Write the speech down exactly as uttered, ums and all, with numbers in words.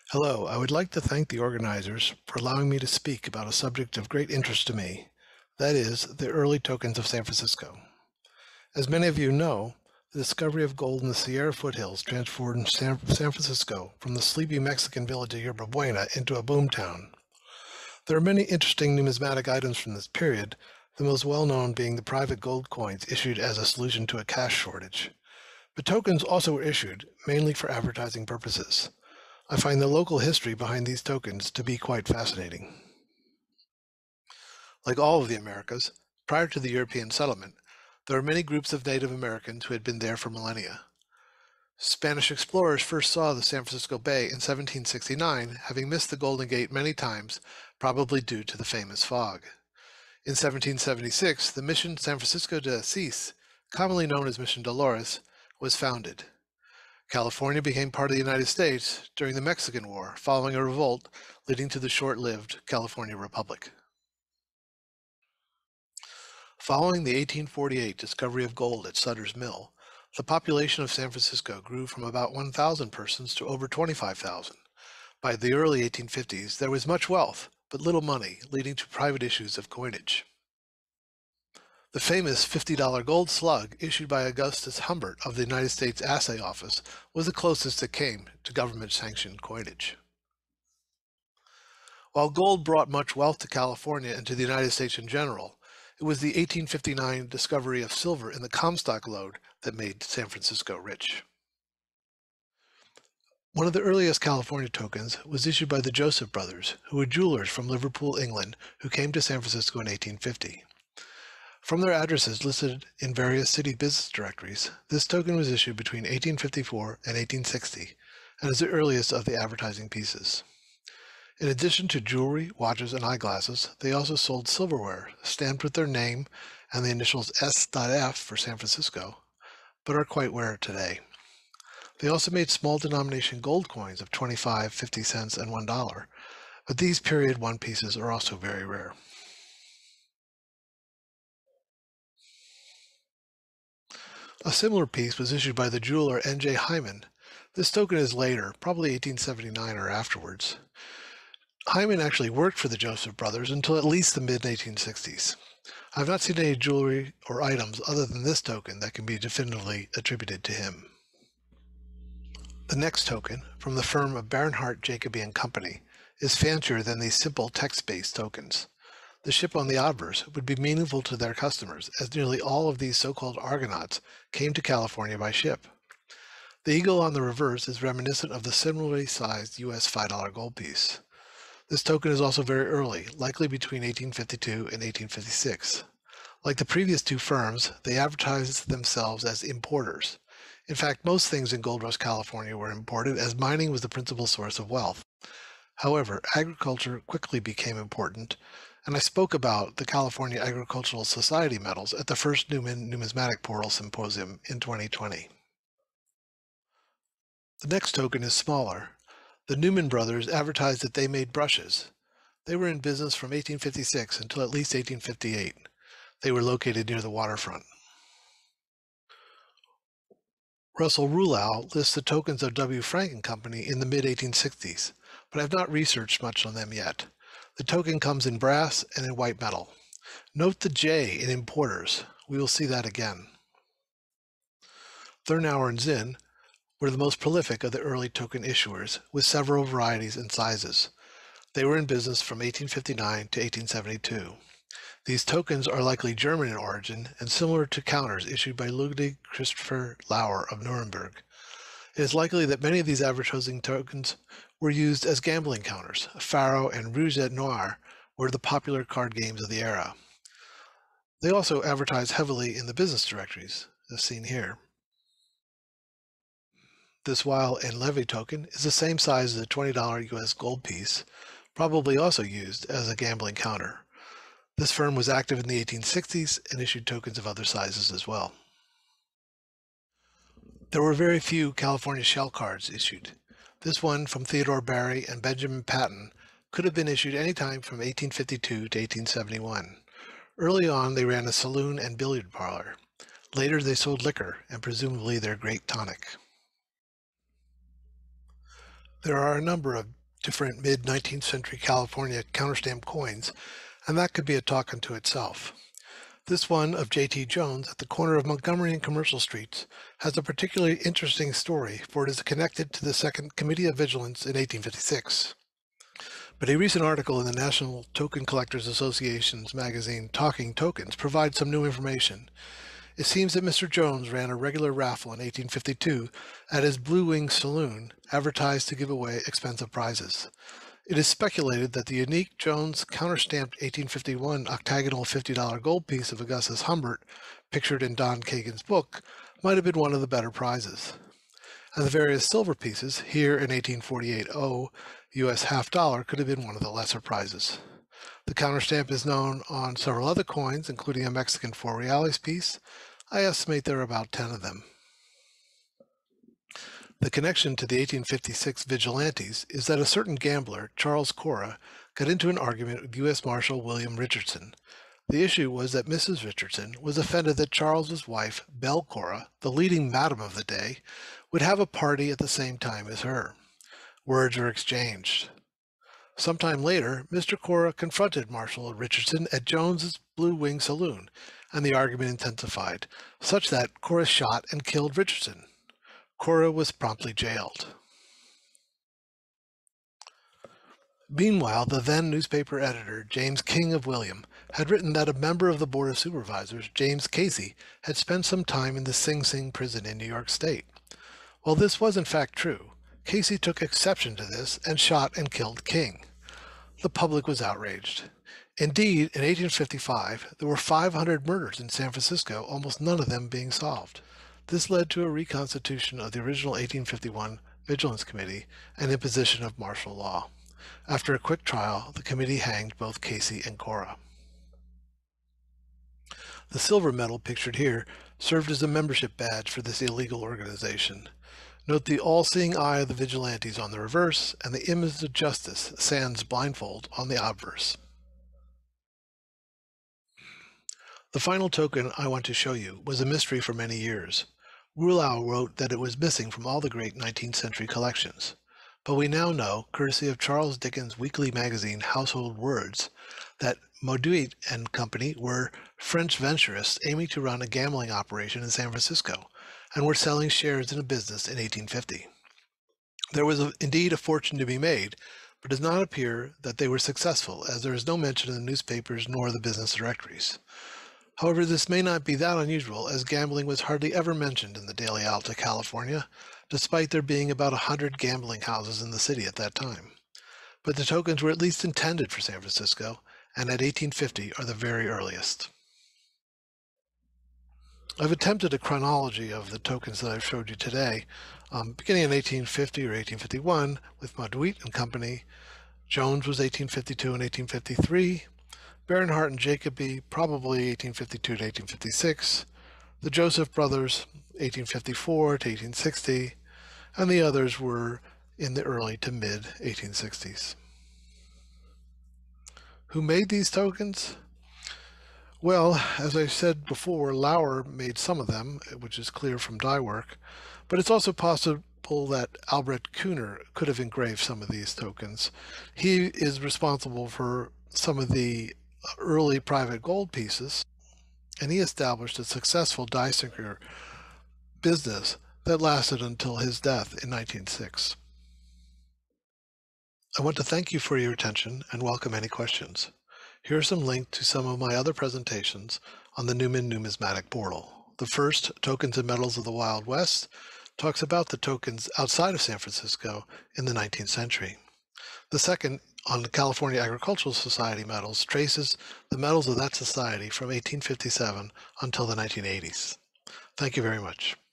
Hello, I would like to thank the organizers for allowing me to speak about a subject of great interest to me, that is, the early tokens of San Francisco. As many of you know, the discovery of gold in the Sierra foothills transformed San, San Francisco from the sleepy Mexican village of Yerba Buena into a boomtown. There are many interesting numismatic items from this period, the most well-known being the private gold coins issued as a solution to a cash shortage. But tokens also were issued, mainly for advertising purposes. I find the local history behind these tokens to be quite fascinating. Like all of the Americas, prior to the European settlement, there were many groups of Native Americans who had been there for millennia. Spanish explorers first saw the San Francisco Bay in seventeen sixty-nine, having missed the Golden Gate many times, probably due to the famous fog. In seventeen seventy-six, the Mission San Francisco de Asís, commonly known as Mission Dolores, was founded. California became part of the United States during the Mexican War, following a revolt leading to the short-lived California Republic. Following the eighteen forty-eight discovery of gold at Sutter's Mill, the population of San Francisco grew from about one thousand persons to over twenty-five thousand. By the early eighteen fifties, there was much wealth, but little money, leading to private issues of coinage. The famous fifty dollar gold slug issued by Augustus Humbert of the United States Assay Office was the closest it came to government-sanctioned coinage. While gold brought much wealth to California and to the United States in general, it was the eighteen fifty-nine discovery of silver in the Comstock lode that made San Francisco rich. One of the earliest California tokens was issued by the Joseph brothers, who were jewelers from Liverpool, England, who came to San Francisco in eighteen fifty. From their addresses listed in various city business directories, this token was issued between eighteen fifty-four and eighteen sixty, and is the earliest of the advertising pieces. In addition to jewelry, watches, and eyeglasses, they also sold silverware, stamped with their name and the initials S F for San Francisco, but are quite rare today. They also made small denomination gold coins of twenty-five, fifty cents, and one dollar, but these period one pieces are also very rare. A similar piece was issued by the jeweler N J Hyman. This token is later, probably eighteen seventy-nine or afterwards. Hyman actually worked for the Joseph brothers until at least the mid eighteen sixties. I have not seen any jewelry or items other than this token that can be definitively attributed to him. The next token, from the firm of Bernhardt, Jacobi and Company, is fancier than these simple text-based tokens. The ship on the obverse would be meaningful to their customers, as nearly all of these so-called Argonauts came to California by ship. The eagle on the reverse is reminiscent of the similarly sized U S five dollar gold piece. This token is also very early, likely between eighteen fifty-two and eighteen fifty-six. Like the previous two firms, they advertised themselves as importers. In fact, most things in Gold Rush, California were imported, as mining was the principal source of wealth. However, agriculture quickly became important, and I spoke about the California Agricultural Society medals at the first Newman Numismatic Portal Symposium in twenty twenty. The next token is smaller. The Newman brothers advertised that they made brushes. They were in business from eighteen fifty-six until at least eighteen fifty-eight. They were located near the waterfront. Russell Rulau lists the tokens of W. Frank and Company in the mid eighteen sixties, but I have not researched much on them yet. The token comes in brass and in white metal. Note the J in importers. We will see that again. Thurnauer and Zinn were the most prolific of the early token issuers, with several varieties and sizes. They were in business from eighteen fifty-nine to eighteen seventy-two. These tokens are likely German in origin and similar to counters issued by Ludwig Christopher Lauer of Nuremberg. It is likely that many of these advertising tokens were used as gambling counters. Faro and Rouge Noir were the popular card games of the era. They also advertised heavily in the business directories, as seen here. This Weil and Levy token is the same size as a twenty dollar U S gold piece, probably also used as a gambling counter. This firm was active in the eighteen sixties and issued tokens of other sizes as well. There were very few California shell cards issued. This one from Theodore Barry and Benjamin Patton could have been issued anytime from eighteen fifty-two to eighteen seventy-one. Early on, they ran a saloon and billiard parlor. Later, they sold liquor and presumably their great tonic. There are a number of different mid-nineteenth century California counterstamp coins, and that could be a talk unto itself. This one of J T Jones at the corner of Montgomery and Commercial Streets has a particularly interesting story, for it is connected to the Second Committee of Vigilance in eighteen fifty-six. But a recent article in the National Token Collectors Association's magazine Talking Tokens provides some new information. It seems that Mister Jones ran a regular raffle in eighteen fifty-two at his Blue Wing Saloon, advertised to give away expensive prizes. It is speculated that the unique Jones counterstamped eighteen fifty-one octagonal fifty dollar gold piece of Augustus Humbert, pictured in Don Kagan's book, might have been one of the better prizes. And the various silver pieces, here in eighteen forty-eight O, U S half dollar, could have been one of the lesser prizes. The counterstamp is known on several other coins, including a Mexican four reales piece. I estimate there are about ten of them. The connection to the eighteen fifty-six vigilantes is that a certain gambler, Charles Cora, got into an argument with U S Marshal William Richardson. The issue was that Missus Richardson was offended that Charles's wife, Belle Cora, the leading madam of the day, would have a party at the same time as her. Words were exchanged. Sometime later, Mister Cora confronted Marshal Richardson at Jones's Blue Wing Saloon, and the argument intensified, such that Cora shot and killed Richardson. Cora was promptly jailed. Meanwhile, the then newspaper editor, James King of William, had written that a member of the Board of Supervisors, James Casey, had spent some time in the Sing Sing prison in New York State. While this was in fact true, Casey took exception to this and shot and killed King. The public was outraged. Indeed, in eighteen fifty-five, there were five hundred murders in San Francisco, almost none of them being solved. This led to a reconstitution of the original eighteen fifty-one Vigilance Committee and imposition of martial law. After a quick trial, the committee hanged both Casey and Cora. The silver medal pictured here served as a membership badge for this illegal organization. Note the all-seeing eye of the vigilantes on the reverse and the image of justice, sans blindfold, on the obverse. The final token I want to show you was a mystery for many years. Roulau wrote that it was missing from all the great nineteenth century collections. But we now know, courtesy of Charles Dickens' weekly magazine Household Words, that Mauduit and Company were French venturists aiming to run a gambling operation in San Francisco, and were selling shares in a business in eighteen fifty. There was a, indeed a fortune to be made, but it does not appear that they were successful, as there is no mention in the newspapers nor the business directories. However, this may not be that unusual, as gambling was hardly ever mentioned in the Daily Alta, California, despite there being about a hundred gambling houses in the city at that time. But the tokens were at least intended for San Francisco, and at eighteen fifty are the very earliest. I've attempted a chronology of the tokens that I've showed you today, um, beginning in eighteen fifty or eighteen fifty-one with Mauduit and Company. Jones was eighteen fifty-two and eighteen fifty-three. Bernhardt and Jacoby, probably eighteen fifty-two to eighteen fifty-six. The Joseph brothers, eighteen fifty-four to eighteen sixty. And the others were in the early to mid eighteen sixties. Who made these tokens? Well, as I said before, Lauer made some of them, which is clear from die work, but it's also possible that Albrecht Kuhner could have engraved some of these tokens. He is responsible for some of the early private gold pieces, and he established a successful die sinker business that lasted until his death in nineteen oh six. I want to thank you for your attention and welcome any questions. Here are some links to some of my other presentations on the Newman Numismatic Portal. The first, Tokens and Metals of the Wild West, talks about the tokens outside of San Francisco in the nineteenth century. The second, on the California Agricultural Society metals, traces the metals of that society from eighteen fifty-seven until the nineteen eighties. Thank you very much.